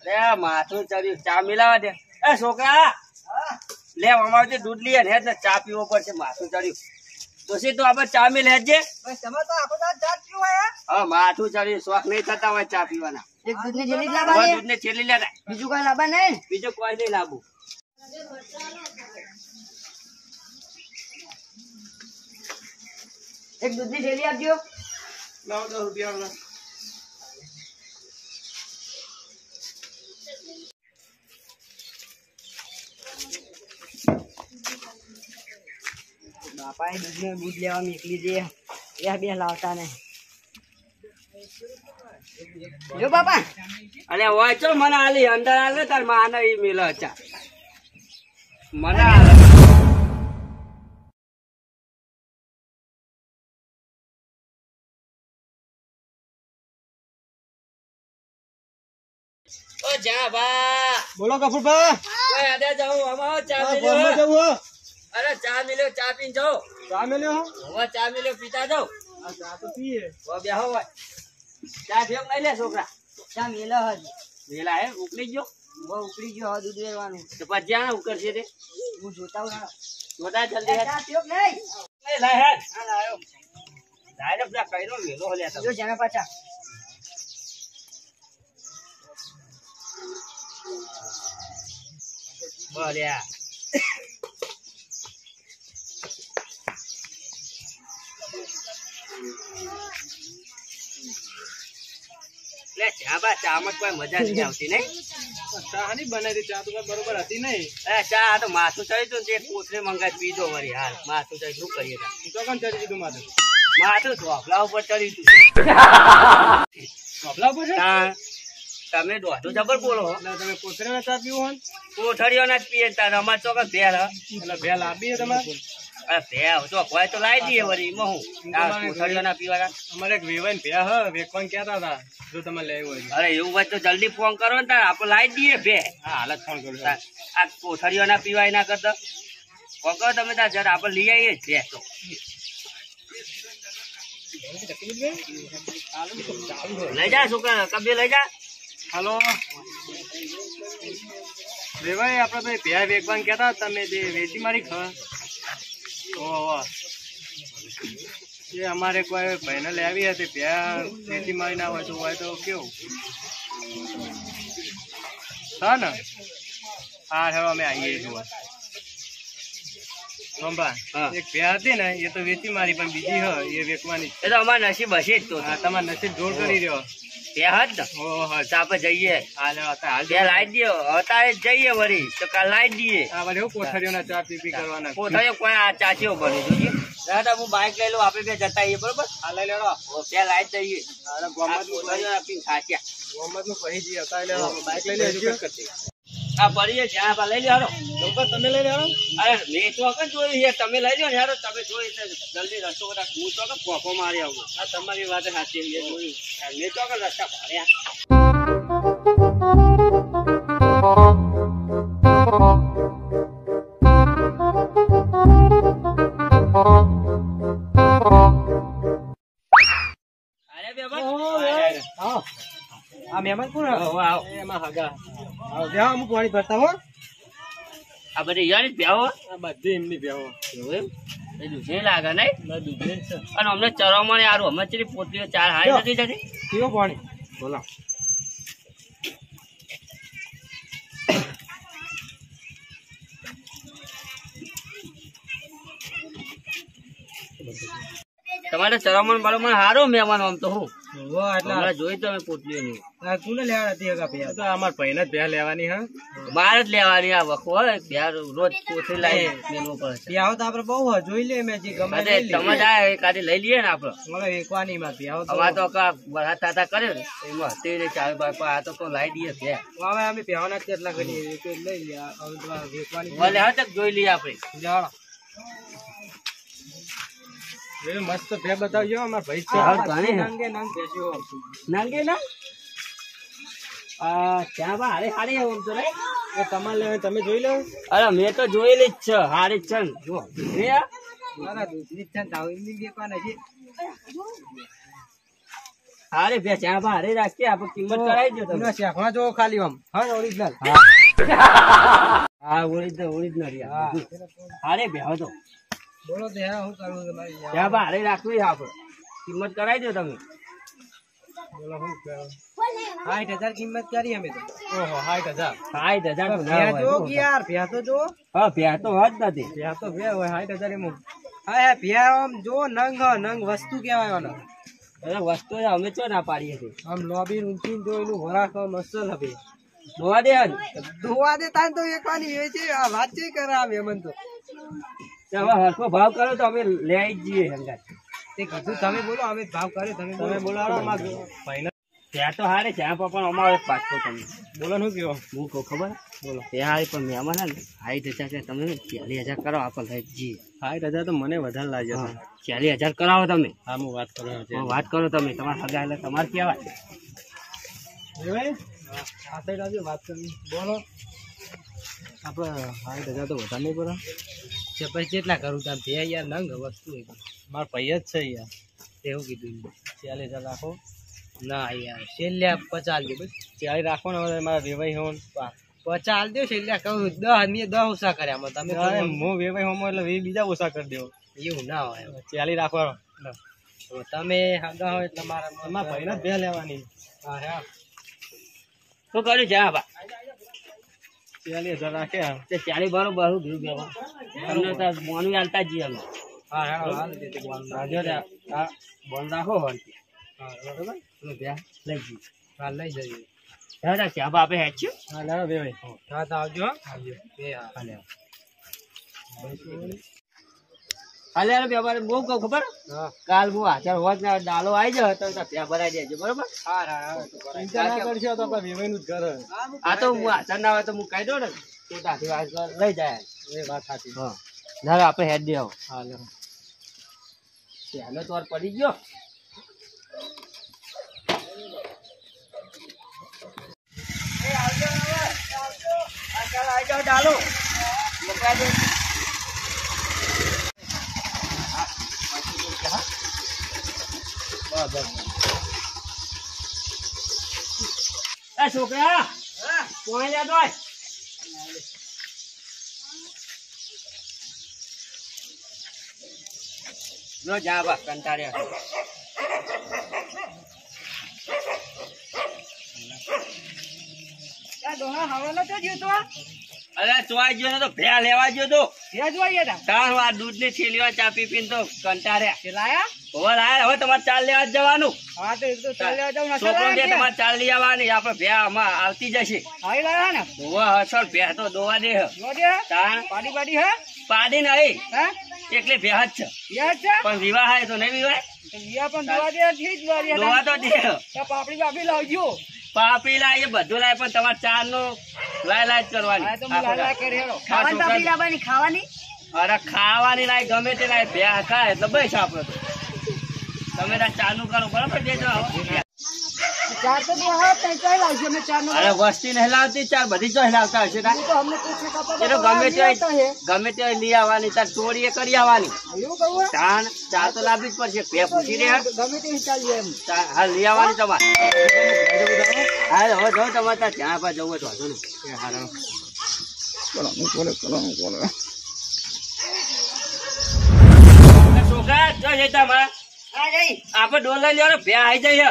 માથું ચડ્યું ચા મિલાવા દે એ છોકરા લે અમારે દૂધ લઈએ ને ચા પીવો પડશે માથું ચડ્યું દોશી તું આપણે ચા મિલ હેજે હા માથું ચડ્યું શોખ નહીં થતા હોય ચા પીવાના દૂધ ને છેલ્લી લેતા બીજું કોઈ લાવવા નહીં બીજું કોઈ નહીં લાવવું એક દૂધ ની થેલી આપજો લાવો 10 રૂપિયા બાપા દૂધ લેવા નીકળી જઈએ બે લાવતા ને જો બાપા અરે હોય ચો મને આલી અંદર આલે તાર માને ઈ મિલ ચા મને ઓ જા બા બોલો કફુરભા ઓય આડે જાઉં અમાર ચા મિલ્યો જાઉં અરે ચા મિલ્યો ચા પીન જાઓ ચા મિલ્યો હવે ચા મિલ્યો પીતા જાઓ આ ચા તો પીએ ઓ બેહો હોય ચા ફેમ લઈ લે છોકરા ચા મેલા હજી મેલા હે ઉકળી ગયો વો ઉકળી ગયો હવે દૂધ લેવાનું તો પછી જ્યાં ઉકળશે તે હું જોતા હું જોતા જલ્દી હે ચા પીઓ નહીં એ લાય હે આ લાયો લાય પેલા કઈરો મેલો લે જો જાના પાછા બોલ્યા લે ચા બા ચા માં કોઈ મજા નહીં આવતી નહીં ચા ની બનાવી ચા તો બરોબર હતી નહીં એ ચા તો માથું ચડી તો એક કોથળી મંગાવી પીધો વળી હાલ માથું ચડી શું કરીએ તો કોણ ચડી દીધું માથું ધોપલા ઉપર ચડી તું ધોપલા ઉપર તમે દોઢું જબર બોલો તમે કોથળીઓ ચા પીવો કોથળીઓ ના જ પીએ તાર અમાર ચોક ભેલ એટલે ભેલ આપીએ તમારે અરે ભે તો કોઈ તો લાવી દઈએ વળી એમાં હું કોથળીઓ ના પીવાના અમારે એક વેવાઈને ભે હ વેકવાન કહેતા હતા જો તમે લેવું હોય અરે એવું હોય તો જલ્દી ફોન કરો ને તાર આપણે લાવી દઈએ ભે હા હાલ જ ફોન કરું આ કોથળીઓ ના પીવાય ના કરતા ફોન કરો તમે તાર જરા આપણે લઈ આવીએ જ ભે તો લઈ જા છોકરા કબે લઈ જા હલો ભાઈ આપડે તો ભેર વેચવાનું કેતા તમે જે વેચી મારી ખબર એ અમારે કોઈ ભાઈને લેવી હતી ભેર વેચી મારી ના હોય તો કેવું હા ને હા હેલો અમે આવીએ જોવા એક ભેર હતી ને એ તો વેચી મારી પણ બીજી હ એ વેચવાની એ તો અમારા નસીબ હશે જ તો તમારા નસીબ જોર કરી રહ્યો આપડે જઈએ લાવી દો અત્યારે જઈએ વળી તો કાલ લાવી દઈએ કોઠારીઓ ના ચા પી કરવાના કોઠારીઓ કોઈ આ ચાચીઓ બની જોઈએ હું બાઈક લઈ લઉં આપડે બે જતા આવીએ બરોબર હા લઈ લેડો ત્યાં લાવી જઈએ ગોમત નું કહી જઈએ બાઈક લઈ લે આ પડીએ જ્યાં લઈ લેવાનો તમે લઈ લેવાનો અરે મેં તો જોઈ તમે લઈ લો ને યાર તમે જોઈ જલ્દી રસ્તો બધા હું તો પોકો મારી આવું આ તમારી વાત સાચી મેં જોયું મેં તો રસ્તા ભાડ્યા અરે બેબા આ મહેમાન કોણ એમાં હગા અમુક પાણી ભરતા હો આ બધી યાર પ્યાવો આ બધી એમની પ્યાવો એમ એ દૂધે લાગે નહીં દૂધે અને અમને ચરવામાં યાર અમે ચરી પોટલીઓ ચાર હાઈ નથી જતી કેવો પાણી બોલો તમારે ચરમણ બરમણ હારો મહેમાન આમ તો હું એટલે જોઈ તમે પોટલીઓ ની કોને લેવા હતી તો અમાર ભાઈને જ ભેર લેવાની હા બાર જ લેવાની આ વખો હોય ભેર રોજ પોથી લાવી મેલવો પડે પ્યાવ તો આપડે બહુ જોઈ લે મેં જે ગમે તમે જાય કાઢી લઈ લઈએ ને આપડે મને વેકવાની માં પ્યાવ તો આ તો બરાત તાતા કરે ને એમાં તે ચાર બાપ આ તો લાવી દઈએ ભે હવે અમે પ્યાવના કેટલા કરીએ લઈ લે વેકવાની ભલે હા તક જોઈ લઈએ આપણે જાણો મસ્ત ભે બતાવજો અમાર ભાઈ છે નાંગે નાંગ બેસ્યો નાંગે ના ક્યાં બા હારે હારે આમ તો રે એ તમારે લેવા તમે જોઈ લો અરે મેં તો જોયેલી જ છે હારી છે જો રે મારા દૂધની છે તાવ એમની વેકવાના છે અરે બે ચા ભારે રાખીએ આપણે કિંમત કરાવી દો તમે શેખવા જો ખાલી આમ હા ઓરિજિનલ હા ઓરિજિનલ યાર અરે બેહો તો બોલો તો હું કરું તમારી ચા ભારે રાખવી આપણે કિંમત કરાવી દો તમે બોલો હું કરું 60,000 કિંમત કરી અમે તો ઓહો 60,000 60,000 ભ્યા જો કે યાર ભ્યા તો જો હા ભ્યા તો હજ નથી ભ્યા તો ભ્યા હોય 60,000 એમ હા ભ્યા આમ જો નંગ વસ્તુ કહેવાય વાળો અરે વસ્તુ અમે ચો ના પાડીએ છીએ આમ લોબી ઊંચી જો એનું વરાક મસ્ત હવે ધોવા દે ધોવા દે તાન તો એકવાની હોય છે આ વાત છે કરે આ મેમન તો હવે હરખો ભાવ કરો તો અમે લઈ આવી જઈએ હંગાત તે કીધું તમે બોલો અમે ભાવ કરે તમે બોલો ભાઈને ત્યાં તો હારે છે પણ અમારે પાછો તમે બોલો શું કયો હું કહું ખબર બોલો ત્યાં પણ મહેમાન ને 60,000 કે તમે 40,000 કરાવો આપણે લઈ જઈએ 60,000 તો મને વધારે લાગ્યો 40,000 કરાવો તમે હા હું વાત કરું વાત કરો તમે તમારા સગા એટલે તમારે કેવાય આ સાઈડ આવજો વાત કરી બોલો આપણે 60,000 તો વધારે નહીં પડે છે પછી કેટલા કરું તાર બે યાર નંગ વસ્તુ મારા પૈયા જ છે યાર એવું કીધું 40,000 રાખો ના યાર છેલ્લે 50 આલજો બસ 40 રાખો ને મારા વેવાઈ હોન 50 આલજો છેલ્લે કહું 10 મેં 10 ઓછા કર્યા તમે હું વેવાઈ હોમ એટલે બીજા ઓછા કરી દેવો એવું ના હોય 40 રાખો તમે હગા હોય એટલે મારા ભાઈને જ બે લેવાની હા હા શું કર્યું જા બા 40,000 રાખે તે 40 બરોબર હું ગયું બેવા તમને તો મોનું આલતા જઈએ અમે હા હા હાલ દે તે બોલ રાજો આ બોલ રાખો હોય હા બરોબર ત્યાં લઈ જઈએ હા લઈ જઈએ દાદા ક્યાં બાપે હેચ્યું હા લાવો બે ભાઈ હા તો આવજો આવજો બે હા હાલે હાલે બેવારે બહુ કહું ખબર હા કાલ હું હાજર હોત ને ડાલો આવી જાય તો ત્યાં ભરાઈ દેજો બરોબર હા હા ચિંતા ના કરશો તો આપણે વેવાઈનું જ ઘર આ તો હું હાજર ના હોય તો હું કહી દઉં ને તું ત્યાંથી વાત લઈ જાય એ વાત સાચી હા ના આપણે હેડ દે આવો હા લે પહેલો તો પડી ગયો ડાલો છોકરા કોણ યાદ હોય જો જા બા કંટાળ્યા અરે ચોઈ ગયો ને તો ભેળ લેવા ગયો તો આ દૂધ ની થેલીઓ ચા પી પીને તો કંટાળ્યા હવે લાયા હવે તમારે ચાલ લેવા જ જવાનું છોકરો ને તમારે ચાલ લઈ આવવાની આપડે ભે આમાં આવતી જશે અસલ ભે તો દોવા દે પાડી નહીં એટલે ભે જ છે પણ વિવાહ તો નહીં વિવાહ દોવા તો દે પાપડી લાય બધું લાય પણ તમારે ચાર નો લાય કરવાની અરે ખાવાની લાય ગમે તે લાય બે ખાય એટલે બસ આપડે તો તમે ચાલુ કરો બરાબર દેજો અરે વસ્તી નહીં લાવતી ચાર બધી જો લાવતા હશે ગમે તે લઈ આવવાની તાર ચોરી કરી આવવાની ચાર તો લાવવી જ પડશે બે પૂછી રહ્યા હા લઈ આવવાની તમારે હા હવે જો તમારે ત્યાં જ્યાં પા જવું તો ને હારા છોકરા જો જતા આપડે ડોલ લઈ લેવાનો ભે આવી જાય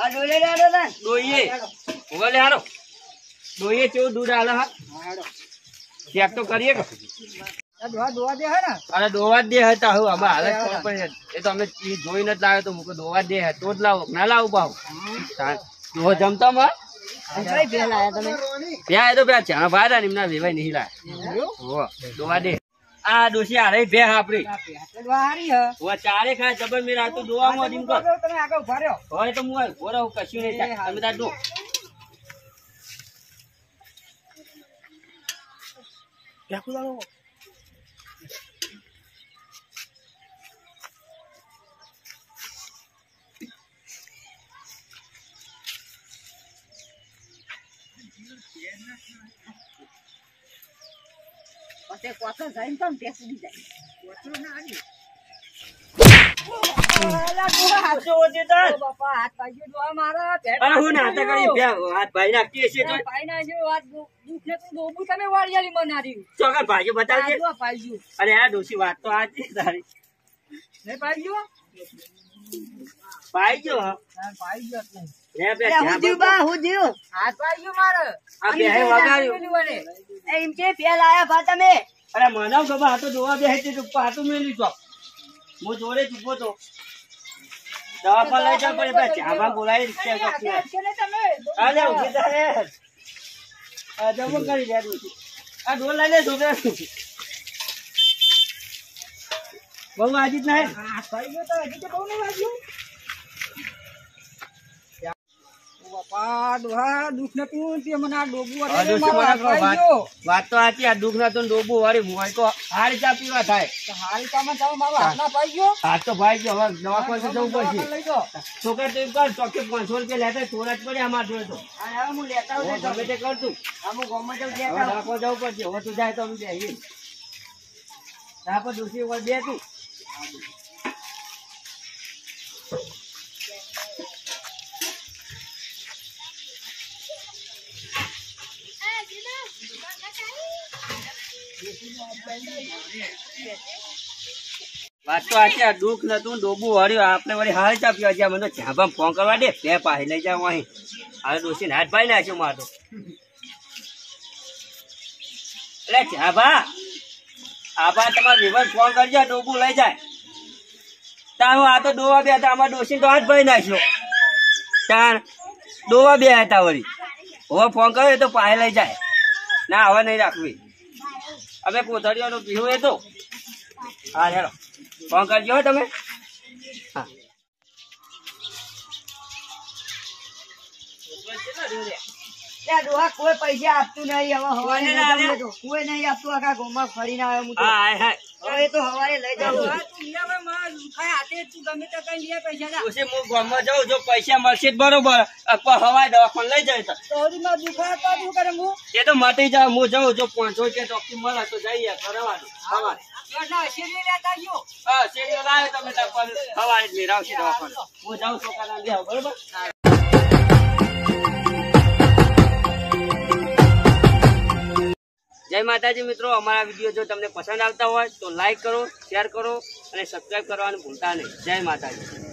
દોઈએ કેવું દૂધ હાલે હા ચેક તો કરીએ કે અરે દોવા જ દે હતા હું અમે હાલે એ તો અમે જોઈને જ લાવ્યો તો મૂકો દોવા જ દે તો જ લાવો ના લાવું ભાવ જમતા માં ત્યાં એ તો બે ચા ભાડા ને એમના વેવાય નહીં લાય દોવા દે આ ડોસી હારે ભે આપડી ચારે ખાય જબર મેરા તો દોવામાં હોય તો હું ભોરા કશું નહીં થાય તમે તાર દો જાય અરે આ ડોશી વાત તો આ તારી પાઈ ગયો અરે મનાવ બાબા આ તો જોવા બે પાતું મેલી ચોક હું જોડે ચૂપો તો દવા પર લઈ જાવ પડે ચાબા બોલાવી જમો કરી દે આ ઢોલ લઈ લે છોકરા બહુ વાજીત ના વાત તો સાચી આ દુઃખ ના તો ડોબું વાળી હોય તો હારી ચા પીવા થાય હાથ તો ભાઈ ગયો હવે દવા પાસે જવું પડશે છોકરા તો એમ કર ચોકે 500 રૂપિયા લેતા થોડા જ પડે અમારે જોડે તો ગમે તે કરતું રાખવા જવું પડશે હવે તું જાય તો અમે જઈએ રાપર દોષી ઉપર બે તું વાત તો આથી આ દુઃખ નતું ડોબું વળ્યું આપણે વળી હાલ ચા પીવા ગયા મને ઝાબા ફોન કરવા દે બે પાસે લઈ જાવ અહીં હાલ ડોસી હાથ ભાઈ નાખ્યો મારો એટલે ઝાબા આબા તમારે વિવર ફોન કરજો ડોબું લઈ જાય તારું આ તો ડોવા બે હતા અમારા ડોસી તો હાથ ભાઈ નાખ્યો તાર ડોવા બે હતા વળી હવે ફોન કર્યો તો પાસે લઈ જાય ના હવે નહીં રાખવી અમે કોથળીઓનો પીવું એ તો હા હેલો ફોન કરજો તમે હા કોઈ પૈસા આપતું નહીં હવે કોઈ નહીં આપતું આખા ગામમાં ફરીને આવ્યો હવે તો હવારે લઈ જાઉં ગામમાં જાઉં જો પૈસા મળશે બરોબર હવાય દવાખાને લઈ જાય એ તો મટી જાય હું જાઉં જો 500 રૂપિયા ચોખ્ખી મળે તો જઈએ કરવાનું હવારે શેરીઓ લાવે તમે હવારે જ મેળવશે દવાખાને હું જાઉં છોકરા લઈ આવું બરોબર જય માતાજી મિત્રો અમારા વિડીયો જો તમને પસંદ આવતા હોય તો લાઈક કરો શેર કરો અને સબસ્ક્રાઇબ કરવાનું ભૂલતા નહીં જય માતાજી